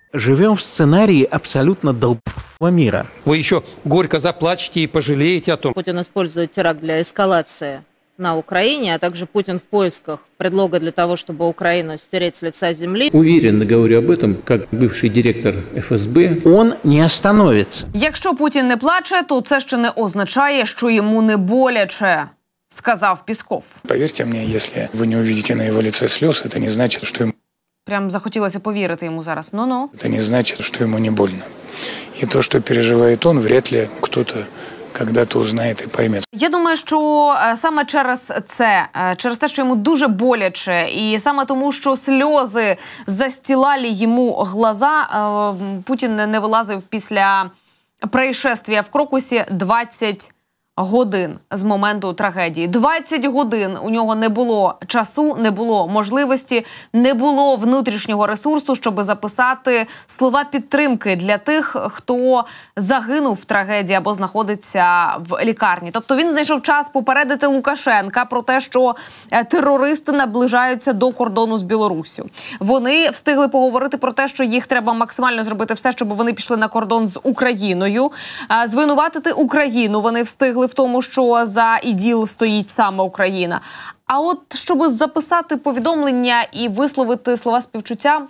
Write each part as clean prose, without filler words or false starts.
Живем в сценарии абсолютно долб***го мира. Вы еще горько заплачете и пожалеете о том. Путин использует теракт для эскалации на Украине, а также Путин в поисках предлога для того, чтобы Украину стереть с лица земли. Уверенно говорю об этом, как бывший директор ФСБ. Он не остановится. Якщо Путін не плаче, то це ще не означає, що йому не боляче, сказав Пісков. Поверьте мне, если вы не увидите на его лице слез, это не значит, что ему... Прям захотілося повірити йому зараз. Ну-ну. Это не значит, что ему не больно. И то, что переживает он, вряд ли кто-то когда-то узнает і пойме. Я думаю, що саме через це, через те, що йому дуже боляче, і саме тому, що сльози застілали йому глаза, Путін не вилазив після происшествия в Крокусі 20 годин з моменту трагедії. 20 годин у нього не було часу, не було можливості, не було внутрішнього ресурсу, щоб записати слова підтримки для тих, хто загинув в трагедії або знаходиться в лікарні. Тобто він знайшов час попередити Лукашенка про те, що терористи наближаються до кордону з Білоруссю. Вони встигли поговорити про те, що їх треба максимально зробити все, щоб вони пішли на кордон з Україною. Звинуватити Україну вони встигли в тому, що за іділ стоїть саме Україна. А от, щоб записати повідомлення і висловити слова співчуття,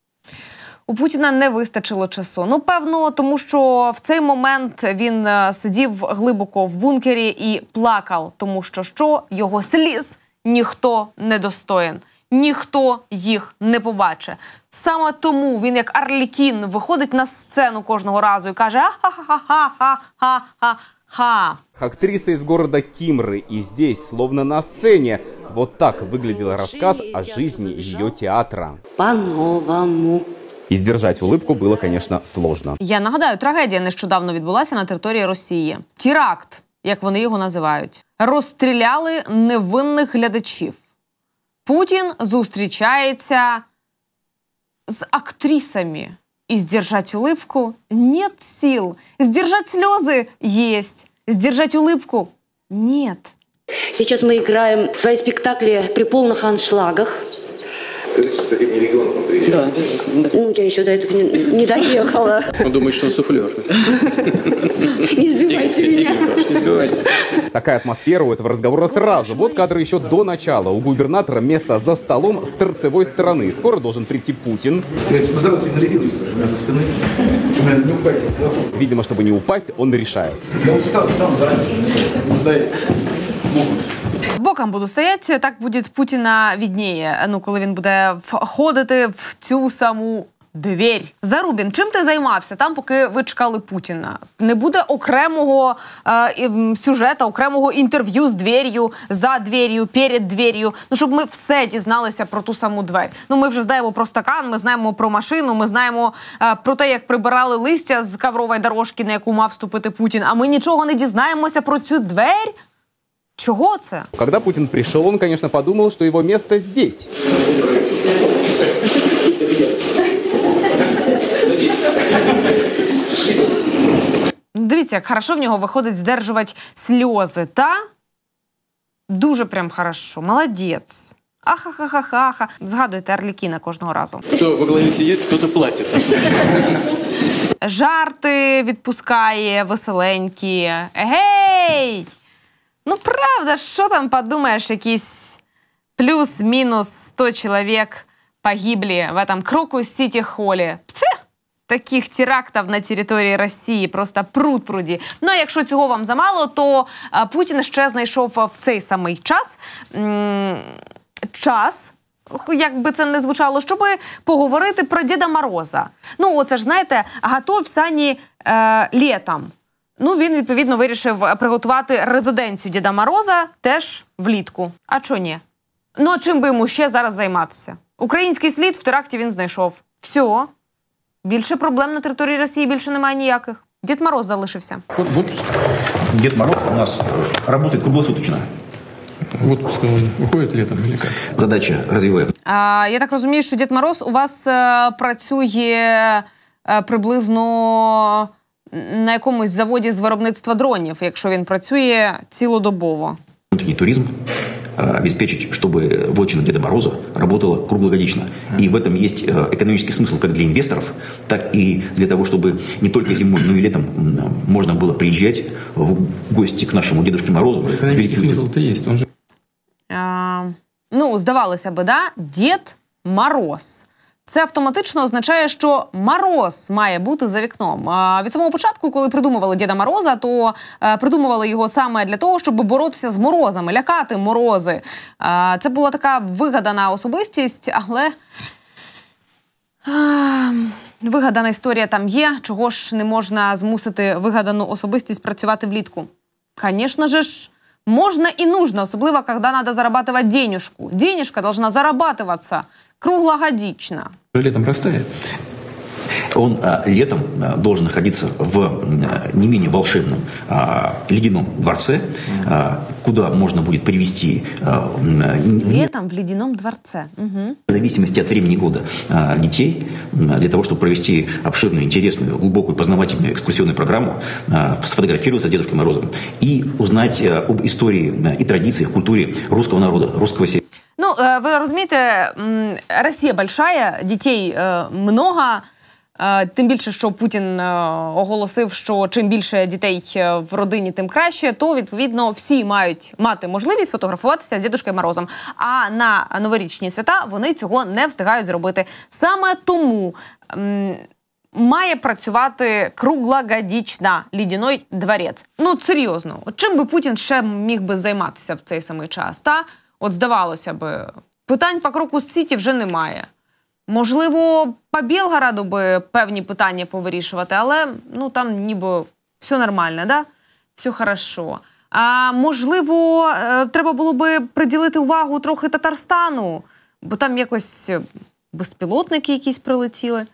у Путіна не вистачило часу. Ну, певно, тому що в цей момент він сидів глибоко в бункері і плакав, тому що його сліз ніхто не достоїн. Ніхто їх не побачить. Саме тому він, як Арлікін, виходить на сцену кожного разу і каже «Ха-ха-ха-ха-ха-ха-ха». Актриса из города Кимры, и здесь, словно на сцене, вот так выглядел рассказ о жизни ее театра. По-новому. И сдержать улыбку было, конечно, сложно. Я нагадаю, трагедія нещодавно відбулася на території Росії. Теракт, як вони його називають. Розстріляли невинних глядачів. Путін зустрічається з актрисами. И сдержать улыбку нет сил. Сдержать слезы есть. Сдержать улыбку нет. Сейчас мы играем свои спектакли при полных аншлагах. Скажите, что соседний регион к вам приезжал? Да. Ну, я еще до этого не доехала. Он думает, что он суфлер. Не сбивайте меня. Не сбивайте. Такая атмосфера у этого разговора сразу. Вот кадры еще до начала. У губернатора место за столом с торцевой стороны. Скоро должен прийти Путин. Вы сразу сигнализируете, что у меня за спиной. Что не упасть за стол. Видимо, чтобы не упасть, он решает. Я лучше сразу стану заранее. Не знаете. Боком буду стояти, так буде Путіна відніє, ну, коли він буде входити в цю саму двір. Зарубін, чим ти займався там, поки ви чекали Путіна? Не буде окремого сюжета, окремого інтерв'ю з двер'ю, за двер'ю, перед двер'ю, ну, щоб ми все дізналися про ту саму двері. Ну, ми вже знаємо про стакан, ми знаємо про машину, ми знаємо про те, як прибирали листя з коврової дорожки, на яку мав вступити Путін, а ми нічого не дізнаємося про цю двері? Чего це? Когда Путин пришел, он, конечно, подумал, что его место здесь. Дивіться, як хорошо в нього виходить здержувати сльози, та? Дуже прям хорошо. Молодець. Ахахахахаха. Згадуйте Арлікіна кожного разу. Хто во главі сидить, хто-то платить. Жарти відпускає, веселенькі. Гей! Ну, правда, що там подумаєш, якісь плюс-мінус 100 чоловік погибли в этом Крокус-Сіті-холі. Таких терактів на території Росії просто пруд-пруді. Ну, а якщо цього вам замало, то Путін ще знайшов в цей самий час, як би це не звучало, щоб поговорити про Діда Мороза. Ну, оце ж, знаєте, готов сані літом. Ну, він, відповідно, вирішив приготувати резиденцію Діда Мороза теж влітку. А чо ні? Ну, а чим би йому ще зараз займатися? Український слід в теракті він знайшов. Все. Більше проблем на території Росії більше немає ніяких. Дід Мороз залишився. В отпуск. Дед Мороз у нас работает круглосуточно. В отпуск он уходит летом или как? Задача развиваем. Я так розумію, що Дід Мороз у вас працює приблизно на якомусь заводі з виробництва дронів, якщо він працює цілодобово. Внутренний туризм, обеспечить, чтобы вотчина Деда Мороза работала круглогодично. И в этом есть экономический смысл как для инвесторов, так и для того, чтобы не только зимой, но и летом можно было приезжать в гости к нашему Дедушке Морозу. Экономический смысл-то есть, он же... Ну, здавалося би, да? Дід Мороз. Це автоматично означає, що мороз має бути за вікном. Від самого початку, коли придумували Діда Мороза, то придумували його саме для того, щоб боротися з морозами, лякати морози. Це була така вигадана особистість, але вигадана історія там є. Чого ж не можна змусити вигадану особистість працювати влітку? Звісно ж, можно и нужно, особливо, когда надо зарабатывать денежку. Денежка должна зарабатываться круглогодично. Летом растает. Он летом должен находиться в не менее волшебном ледяном дворце, куда можно будет привезти... Летом в ледяном дворце. Угу. В зависимости от времени года детей, для того, чтобы провести обширную, интересную, глубокую, познавательную экскурсионную программу, сфотографироваться с Дедушкой Морозом и узнать об истории и традициях, культуре русского народа, русского севера. Ну, вы розумієте, Росія большая, дітей много. Тим більше, що Путін оголосив, що чим більше дітей в родині, тим краще, то, відповідно, всі мають мати можливість фотографуватися з Дідушкою Морозом. А на новорічні свята вони цього не встигають зробити. Саме тому має працювати круглогодично ледяной дворець. Ну, серйозно, от чим би Путін ще міг би займатися в цей самий час, та? От здавалося би, питань по Крокус-Сіті вже немає. Можливо, по Білгороду би певні питання повирішувати, але ну там ніби все нормально, да? Все хорошо. А можливо, треба було би приділити увагу трохи Татарстану, бо там якось безпілотники якісь прилетіли.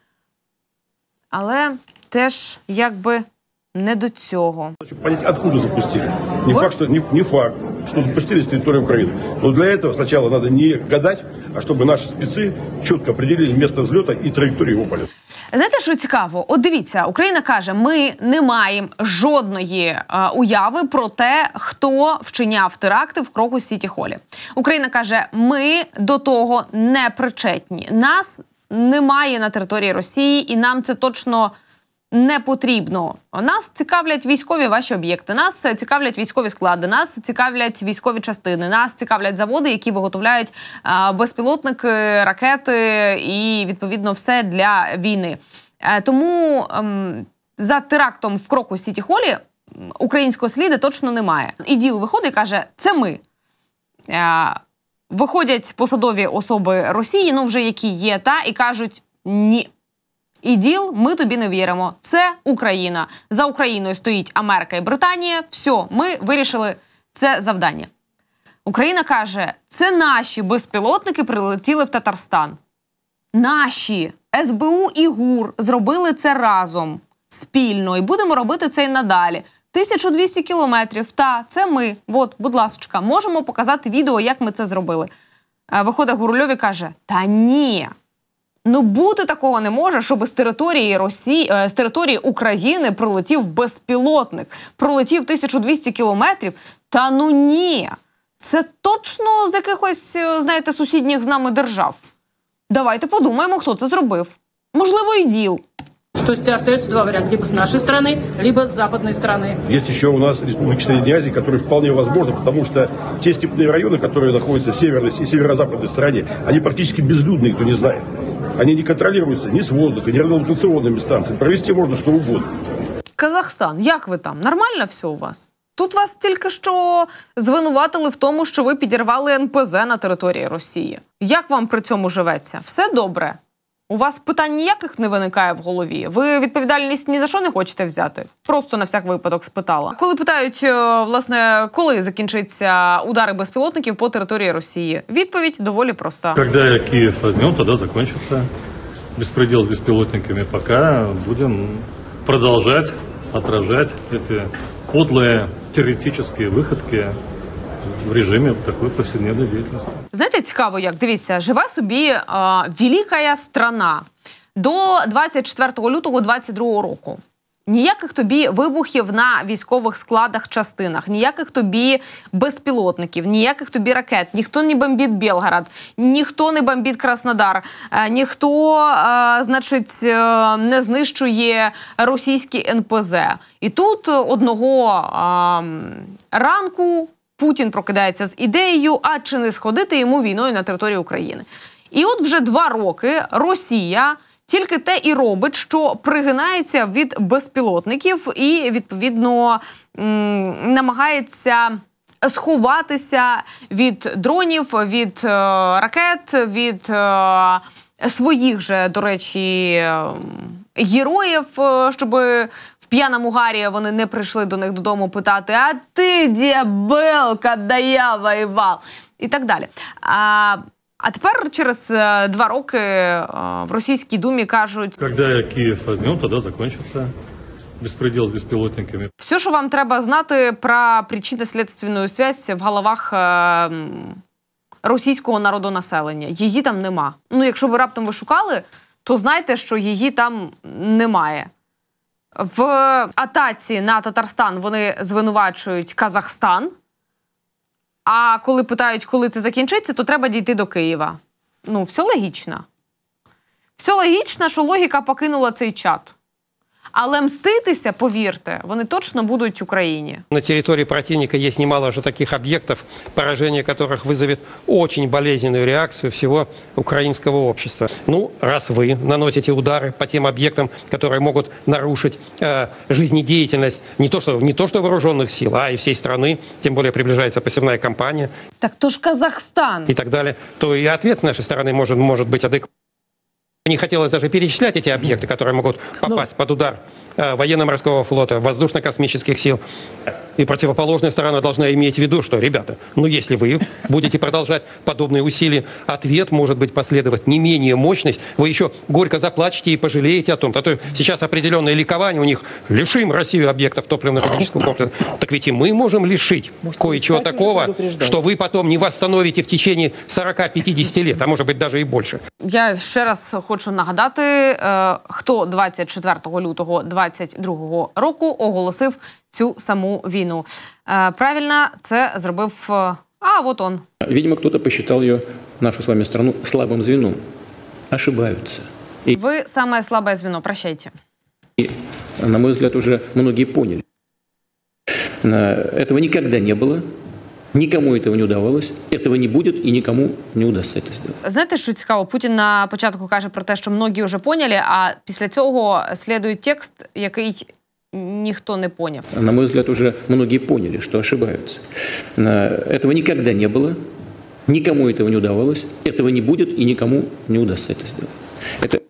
Але теж якби не до цього. Хочу понять, откуда запустили. Не факт, что запустили с территории Украины. Но для этого сначала надо не гадать, а чтобы наши спецы чітко определили место взлета і траєкторію його польоту. Знаєте, що цікаво? От дивіться, Україна каже, ми не маємо жодної уяви про те, хто вчиняв теракти в Крокус-Сіті-Холі. Україна каже, ми до того не причетні. Нас немає на території Росії, і нам це точно не потрібно. Нас цікавлять військові ваші об'єкти, нас цікавлять військові склади, нас цікавлять військові частини, нас цікавлять заводи, які виготовляють безпілотники, ракети і, відповідно, все для війни. Тому за терактом в Крокус-Сіті-Холі українського сліду точно немає. ІДІЛ виходить і каже, це ми. Виходять посадові особи Росії, ну вже які є, і кажуть, ні. ІДІЛ, ми тобі не віримо. Це Україна. За Україною стоїть Америка і Британія. Все, ми вирішили це завдання. Україна каже, це наші безпілотники прилетіли в Татарстан. Наші. СБУ і ГУР зробили це разом, спільно. І будемо робити це і надалі. 1200 кілометрів. Та, це ми. От, будь ласочка, можемо показати відео, як ми це зробили. Виходить Гурульов і каже, та ні. Ну, бути такого не може, щоб з території з території України пролетів безпілотник. Пролетів 1200 кілометрів. Та ну ні. Це точно з якихось, знаєте, сусідніх з нами держав. Давайте подумаємо, хто це зробив. Можливо, ІДІЛ. То есть остается два варианта. Либо с нашей стороны, либо с западной стороны. Есть еще у нас республики Средней Азии, которые вполне возможны, потому что те степные районы, которые находятся в северной и северо-западной стороне, они практически безлюдные, кто не знает. Они не контролируются ни с воздуха, ни радиолокационными станциями. Провести можно что угодно. Казахстан, як ви там? Нормально все у вас? Тут вас тільки що звинуватили в тому, що ви підірвали НПЗ на території Росії. Як вам при цьому живеться? Все добре? У вас питань ніяких не виникає в голові? Ви відповідальність ні за що не хочете взяти? Просто на всяк випадок спитала. Коли питають, власне, коли закінчаться удари безпілотників по території Росії? Відповідь доволі проста. Когда Киев возьмем, тогда закончится. Беспредел с беспилотниками. Пока будем продолжать отражать эти подлые террористические выходки в режимі такої повсякденної діяльності. Знаєте, цікаво як? Дивіться, живе собі велика страна до 24 лютого 22 року. Ніяких тобі вибухів на військових складах, частинах, ніяких тобі безпілотників, ніяких тобі ракет, ніхто не бомбить Белгород, ніхто не бомбить Краснодар, ніхто, значить, не знищує російські НПЗ. І тут одного ранку Путін прокидається з ідеєю, а чи не сходити йому війною на території України. І от вже 2 роки Росія тільки те і робить, що пригинається від безпілотників і, відповідно, намагається сховатися від дронів, від ракет, від своїх же, до речі, героїв, щоб в п'яному гарі вони не прийшли до них додому питати «А ти де був, коли я воював?» і так далі. А тепер через 2 роки в Російській Думі кажуть, Когда Киев возьмем, тогда закончится беспредел с беспилотниками. Все, що вам треба знати про причинно-слідственну связь в головах російського народонаселення. Її там нема. Ну, якщо ви раптом ви шукали, то знайте, що її там немає. В атаці на Татарстан вони звинувачують Казахстан. А коли питають, коли це закінчиться, то треба дійти до Києва. Ну, все логічно. Все логічно, що логіка покинула цей чат. Але мститися, повірте, вони точно будуть Україні. На территории противника есть немало уже таких объектов, поражение которых вызовет очень болезненную реакцию всего украинского общества. Ну, раз вы наносите удары по тем объектам, которые могут нарушить жизнедеятельность не то что вооруженных сил, а и всей страны, тем более приближается посевная кампания. Так то ж Казахстан. И так далее, то и ответ с нашей стороны может быть адекватным. Не хотелось даже перечислять эти объекты, которые могут попасть под удар военно-морского флота, воздушно-космических сил. И противоположная сторона должна иметь в виду, что, ребята, ну если вы будете продолжать подобные усилия, ответ может быть последовать не менее мощный. Вы еще горько заплачете и пожалеете о том. А то сейчас определенное ликование у них. Лишим Россию объектов топливно-энергетического комплекса. Так ведь и мы можем лишить кое-чего такого, что вы потом не восстановите в течение 40-50 лет, а может быть даже и больше. Я ще раз хочу нагадати, хто 24 лютого 2022 року оголосив цю саму війну. Правильно, це зробив... вот он. Видимо, кто-то посчитал ее, нашу с вами страну, слабым звеном. Ошибаются. Вы самое слабое звено, прощайте. И, на мой взгляд, уже многие поняли. Этого никогда не было. Никому этого не удавалось, этого не буде і нікому не удасться це зробити. Знаєте, що цікаво? Путін на початку каже про те, що многі вже поняли, а після цього слідує текст, який ніхто не поняв. На мой взгляд, уже многие поняли, что ошибаются. Этого никогда не было, никому этого не удавалось, этого не будет и никому не удастся это сделать.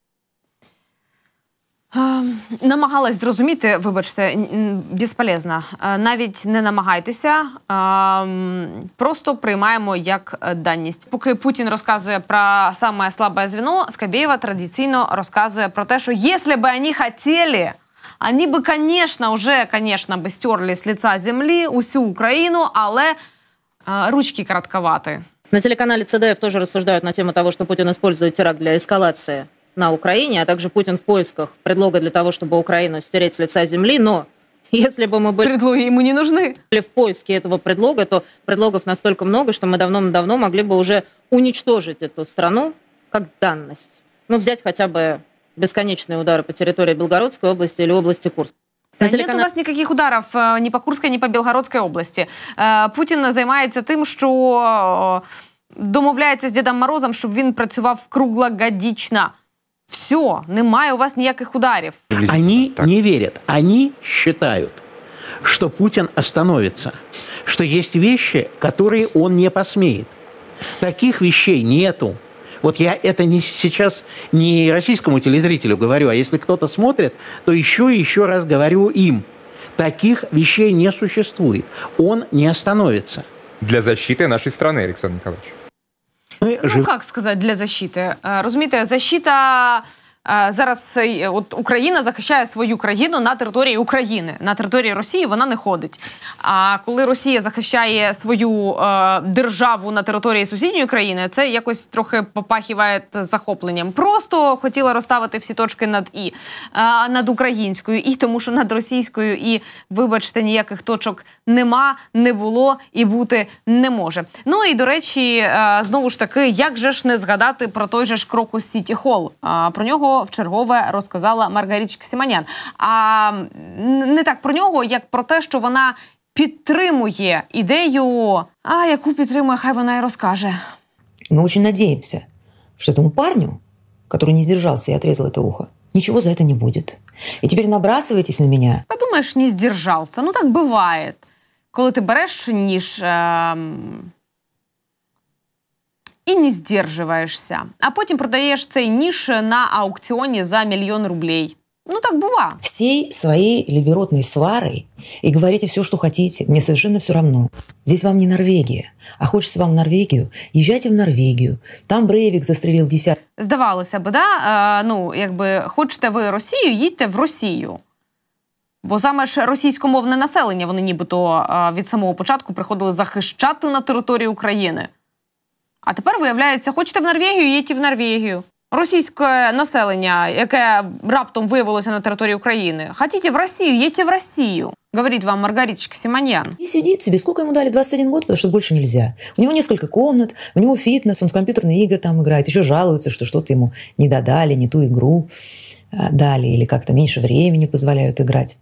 Намагалась зрозуміти, вибачте, безполезно. Навіть не намагайтеся, просто приймаємо як даність. Поки Путін розказує про саме слабе звіно, Скабєєва традиційно розказує про те, що якщо б вони хотіли, вони б, конечно, би стерли з лиця землі усю Україну, але ручки коротковаты. На телеканале ЦДФ тоже рассуждают на тему того, что Путин использует теракт для эскалации на Украине, а также Путин в поисках предлога для того, чтобы Украину стереть с лица земли. Но если бы мы были... Предлоги ему не нужны. В поиске этого предлога, то предлогов настолько много, что мы давно могли бы уже уничтожить эту страну как данность. Ну, взять хотя бы бесконечные удары по территории Белгородской области или области Курска. Нет у вас никаких ударов ни по Курской, ни по Белгородской області. Путін займається тим, що домовляється з Дідом Морозом, щоб він працював круглогодично. Все, немає у вас ніяких ударів. Они не верят, они считают, что Путин остановится, что есть вещи, которые он не посмеет. Таких вещей нету. Вот я это сейчас не российскому телезрителю говорю, а если кто-то смотрит, то еще раз говорю им. Таких вещей не существует. Он не остановится. Для защиты нашей страны, Александр Николаевич. Як сказати для защити? Розумієте, защита зараз от Україна захищає свою країну на території України. На території Росії вона не ходить. А коли Росія захищає свою державу на території сусідньої країни, це якось трохи попахиває захопленням. Просто хотіла розставити всі точки над «і». Над українською і, тому що над російською і, вибачте, ніяких точок нема, не було і бути не може. Ну і, до речі, знову ж таки, як же ж не згадати про той же ж Крокус Сіті Холл. Про нього вчергове розказала Маргаричка Симонян. А не так про нього, як про те, що вона підтримує ідею, яку підтримує, хай вона і розкаже. Мы очень надеемся, что этому парню, который не сдержался и отрезал это ухо, ничего за это не будет. И теперь набрасывайтесь на меня. Подумаєш, не сдержался. Ну, так бывает. Коли ти береш ніж і не сдерживаешься, а потім продаєш цей ніж на аукціоні за 1 000 000 рублей. Ну, так бывает. Всей своей либеротной сварой и говорите все, что хотите. Мне совершенно все равно. Здесь вам не Норвегия. А хочется вам в Норвегию? Езжайте в Норвегию. Там Брейвік застрелил 10... Здавалося б, да? Ну, якби, хочете ви Росію, їдьте в Росію. Бо саме ж російськомовне населення, вони нібито від самого початку приходили захищати на території України. А тепер, виявляється, хочете в Норвегію, їдьте в Норвегію. Російське населення, яке раптом виявилося на території України. Хотите в Россию, едьте в Россию, говорит вам Маргаричка Симонян. И сидит себе. Сколько ему дали? 21 год, потому что больше нельзя. У него несколько комнат, у него фитнес, он в компьютерные игры там играет. Еще жалуется, что что-то ему не додали, не ту игру дали, или как-то меньше времени позволяют играть.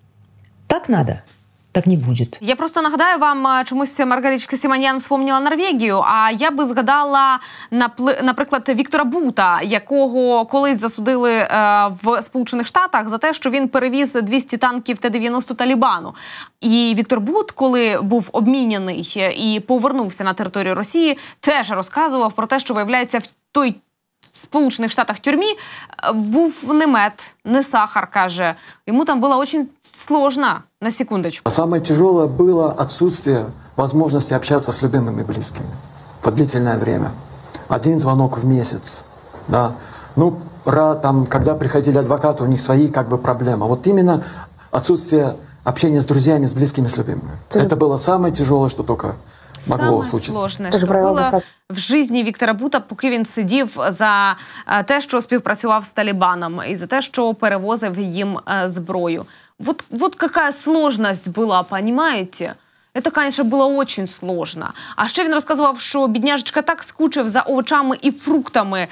Так надо? Так не буде. Я просто нагадаю вам, чомусь Маргаричка Симонян вспомнила Норвегію, а я би згадала, наприклад, Віктора Бута, якого колись засудили в Сполучених Штатах за те, що він перевіз 200 танків Т-90 Талібану. І Віктор Бут, коли був обміняний і повернувся на територію Росії, теж розказував про те, що, виявляється, в той Сполучених Штатах тюрмі був не мед, не сахар, каже. Ему там было очень сложно, на секундочку. Самое тяжелое было отсутствие возможности общаться с любимыми близкими по длительное время. 1 звонок в месяц, да. Ну, там, когда приходили адвокаты, у них свои как бы проблемы. Вот именно отсутствие общения с друзьями, с близкими, с любимыми. Это было самое тяжелое, что только могло случиться. Саме сложне, що було в житті Віктора Бута, поки він сидів за те, що співпрацював з Талібаном, і за те, що перевозив їм зброю. Вот какая сложность была, понимаете? Это, конечно, было очень сложно. А ще він розказував, що бідняжечка так скучив за овочами і фруктами,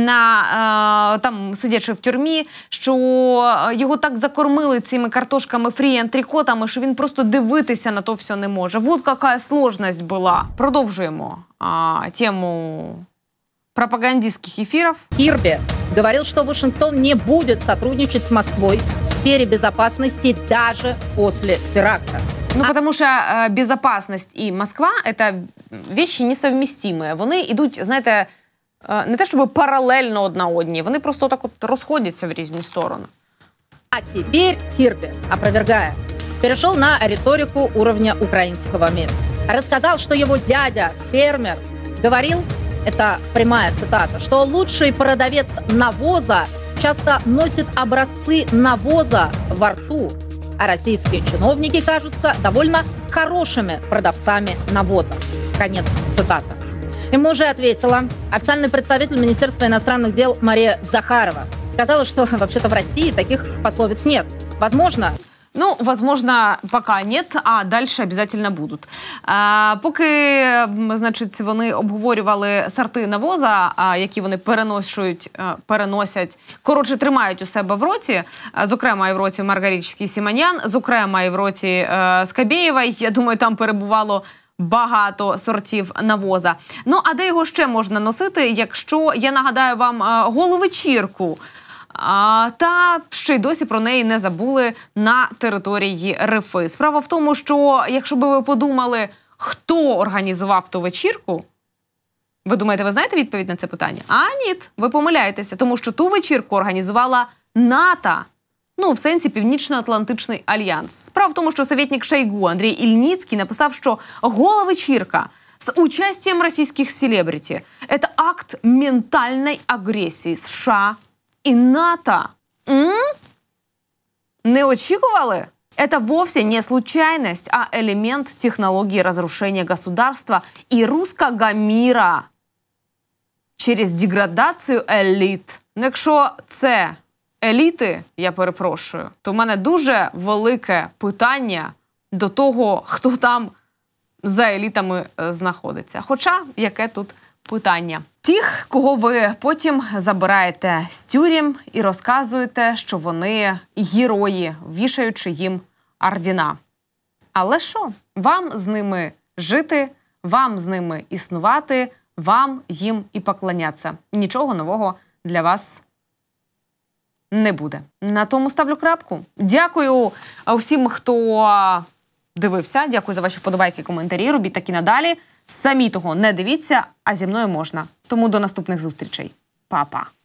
там сидячи в тюрмі, що його так закормили цими картошками фрі і антрикотами, що він просто дивитися на то все не може. Вот какая сложность была. Продовжуємо тему пропагандистских эфиров. Кирби говорил, что Вашингтон не будет сотрудничать с Москвой в сфере безопасности даже после теракта. Ну, потому що безопасность і Москва – це вещи несовмістимі. Вони йдуть, знаєте, не те, щоб паралельно одна одній, вони просто так от розходяться в різні сторони. А теперь Кирби, опровергая, перешел на риторику уровня украинского мира. Рассказал, что его дядя, фермер, говорил, это прямая цитата, что лучший продавец навоза часто носит образцы навоза во рту, а российские чиновники кажутся довольно хорошими продавцами навоза. Конец цитаты. Ему уже ответила официальный представитель Министерства иностранных дел Мария Захарова. Сказала, что вообще-то в России таких пословиц нет. Возможно... Ну, возможно, пока нет, а дальше обязательно будуть. Поки, значить, вони обговорювали сорти навоза, які вони переносять, коротше, тримають у себе в роті, зокрема і в роті Маргарички Симонян, зокрема і в роті Скабєєвої, я думаю, там перебувало багато сортів навоза. Ну, а де його ще можна носити, якщо, я нагадаю вам, головечірку, та ще й досі про неї не забули на території РФ. Справа в тому, що якщо би ви подумали, хто організував ту вечірку, ви думаєте, ви знаєте відповідь на це питання? А ні, ви помиляєтеся, тому що ту вечірку організувала НАТО. Ну, в сенсі Північно-Атлантичний альянс. Справа в тому, що советник Шойгу Андрій Ільницький написав, що гола-вечірка з участием російських селебріті – це акт ментальної агресії США и НАТО. Не очікували? Это вовсе не случайность, а элемент технологии разрушения государства и русского мира через деградацію еліт. Якщо це еліти, я перепрошую, то в мене дуже велике питання до того, хто там за елітами знаходиться. Хоча, яке тут питання? Тих, кого ви потім забираєте з тюрем і розказуєте, що вони герої, вішаючи їм ордена. Але що? Вам з ними жити, вам з ними існувати, вам їм і поклонятися. Нічого нового для вас не буде. На тому ставлю крапку. Дякую всім, хто дивився. Дякую за ваші вподобайки, коментарі. Робіть такі надалі. Самі того не дивіться, а зі мною можна. Тому до наступних зустрічей. Па-па.